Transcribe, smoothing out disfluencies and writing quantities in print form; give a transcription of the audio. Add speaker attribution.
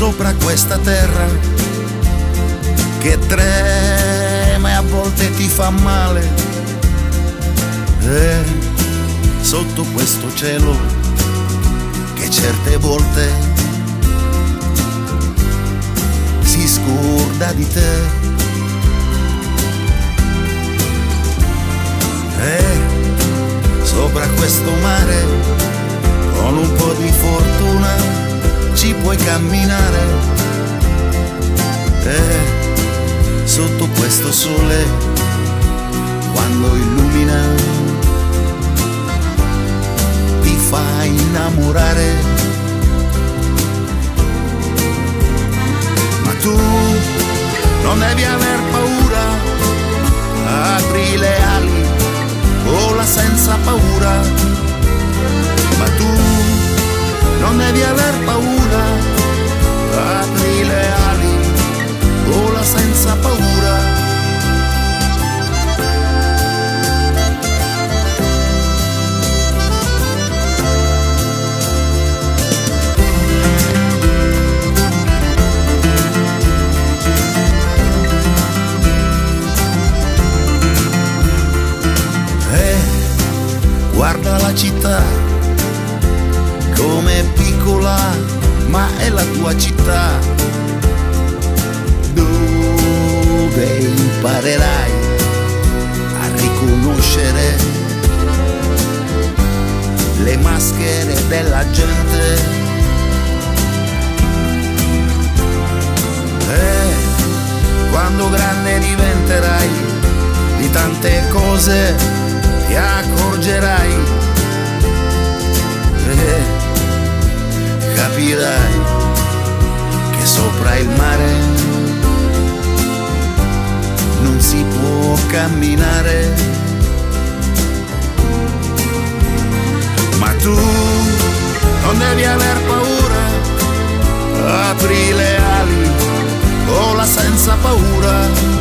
Speaker 1: sopra questa terra che trema e a volte ti fa male, e sotto questo cielo che certe volte si scorda di te, e sopra questo mare con un po' di fortuna ci puoi camminare, e sotto questo sole quando illumina ti fa innamorare. Ma tu non devi aver paura, apri le ali, vola senza paura. Ma tu non devi aver paura, apri le ali, vola senza paura. Guarda la città, com'è piccola, ma è la tua città, dove imparerai a riconoscere le maschere della gente, e quando grande diventerai di tante cose ti accorgerai, e capirai che sopra il mare non si può camminare. Ma tu non devi aver paura, apri le ali, vola senza paura.